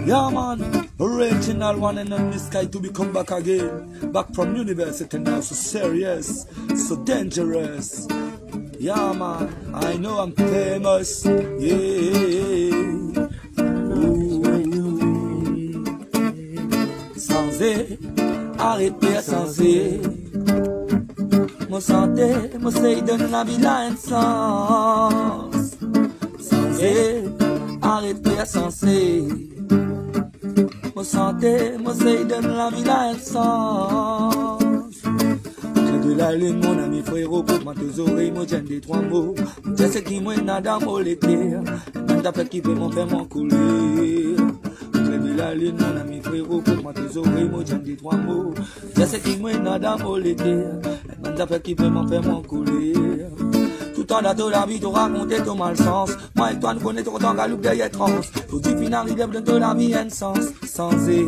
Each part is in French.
Yeah, man, original one and on the sky to become back again. Back from university now, so serious, so dangerous. Yeah, man, I know I'm famous. Yeah. Sans arrêter sans mon santé, mon seuil donne la vie là un sens. Sans arrêter sans mon santé, mon seuil donne la vie là un sens. De la lune, mon ami frérot, pour moi tes oreilles, moi j'aime des trois mots. Je sais qui moi nada molétaire, même d'après qui peut m'en faire mon couler. De la lune, mon ami frérot, pour moi tes oreilles, moi j'aime des trois mots. Je sais qui moi nada molétaire, même d'après qui peut m'en faire mon couler. Tout en date de la vie, te raconter ton malsens. Moi et toi, nous connaissons autant qu'à loup derrière trans. Tout du final, il donne de la vie un sens, sans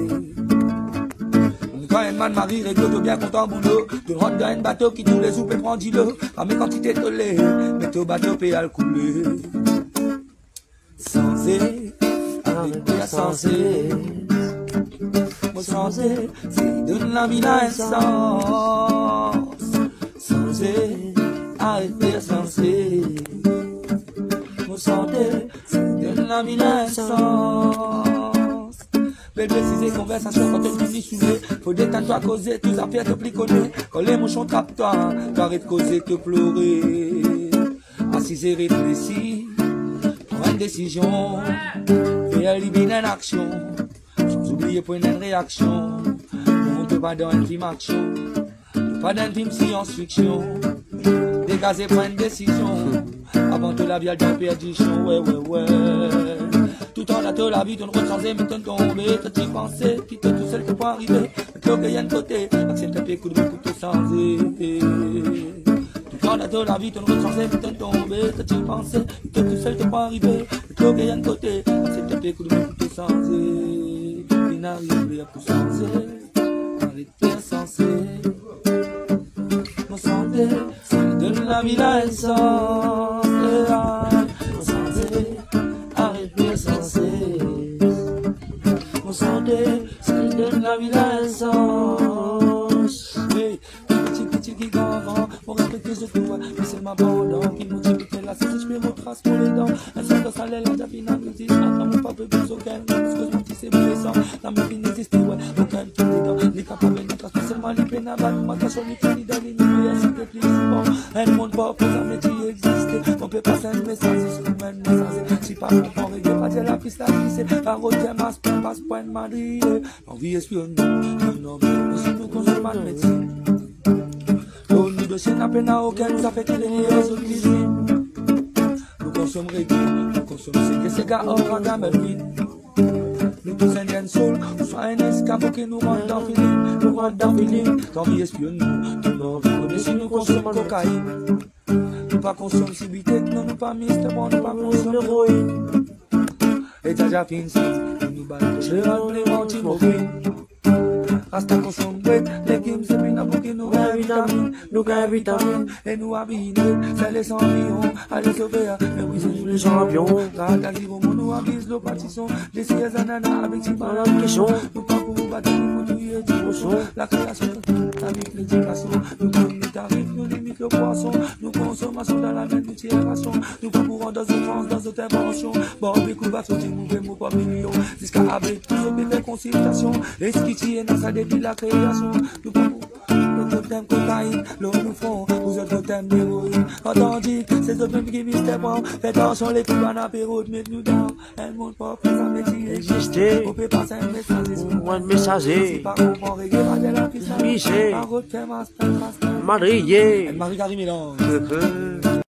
quand un man marie réglo, t'es bien content boulot. Tu rentres dans un bateau qui tous les soupes et prend 10 lots. Pas mes quantités de lait, mais ton bateau paye à le couler. Sans arrêter sans moi sans c'est donne la vie là un sens. Sans arrêter sans moi sans c'est donne la vie là un sens. Belle préciser conversation quand tu finis saoulé. Faut détendre toi causer, tous affaires te pliconner. Quand les mouchons trappent toi, t'arrêtes de causer, te pleurer. Assise et réfléchis, prends une décision. Et élimine une action. Sans oublier prendre une réaction. On peut pas dans une film action. Pas d'un film science-fiction. Dégager, prendre une décision. Avant de la vie à la perdition, ouais. Tout en date la vie, ton rechange, mais ton tombé, t'as t'y pensé, quitte tout seul, t'es pas arrivé, mais t'as qu'il y a un côté, accepte tes coups de coup, te changer. Tout en date la vie, ton rechange, mais ton tombé, t'as t'y pensé, quitte tout seul, t'es pas arrivé, mais t'as qu'il y a un côté, accepte tes coups de coup, te changer. Il n'arrive à tout changer, arrêter insensé. Mon santé, c'est de la vie là, elle sens, mon santé. Mon santé, c'est de la vie d'un sens. Hey, petit qui grand, mon respect je dois, mais c'est ma bande qui motive la cesse, je fais retrace pour les dents. Un seul de salaire, la javina nous dit, attends, mon papa veut aucun, parce que je m'en dis, c'est blessant. La meuf qui n'existe, ouais, aucun qui est dedans. Les capables, les traces, seulement les peines à battre, ma cache, on est fini dans les nuits, c'était plus souvent. Un monde pas pour un métier exister, on peut passer un message, c'est un message. Si pas comprendre, regarde pas dire la piste là, c'est pas retenir passe point de Madrid. Envie espionne, non, mais si nous consommons de médecine. Nous de chaîne à peine à aucun, nous a fait qu'il est aux cuisine. Nous consommons reggae, nous consommons ces gars hors à Melvin. Nous tous indiens soul, nous soyons un escabeau qui nous rentre dans feeling, nous rentre dans feeling. Envie espionne, non, mais si nous consommons cocaïne. Nous pas consommons cibité, nous pas Mr. Bon, nous pas consommons héroïne. Et t'as déjà fini, nous battons, je rentre les mentis, mon film. Rasta consomme bread, légumes, c'est bien pour que nous gagnons vitamine, et nous habillons, c'est les 100 millions, allez sauver, mais oui, c'est nous les champions. Rada Giro, nous avise le pâtisson, des sièges ananas avec si mal à pression. Nous pas pour vous battre, nous pour tuer du poisson, la création, avec l'éducation, nous donnons les tarifs, nous limitons le poisson, nous consommation dans la même multiration, nous pas pour rendre dans une France, dans une intervention, bon, écoute, va sortir, nous pas millions, jusqu'à avec tout ce fait consultation, et ce qui tient dans sa depuis la création, nous pas pour le totem cocaïne, l'eau nous font, vous êtes totem d'héroïne, entendu, c'est ce même qui mystère bon, faites attention les plus bonnes apéros, mettez-nous dans, un monde pas plus un métier exister, on peut passer un message, un messager, si pas comprendre, regardez la piste, Miché, Madrier, Marie-Gary Mélange.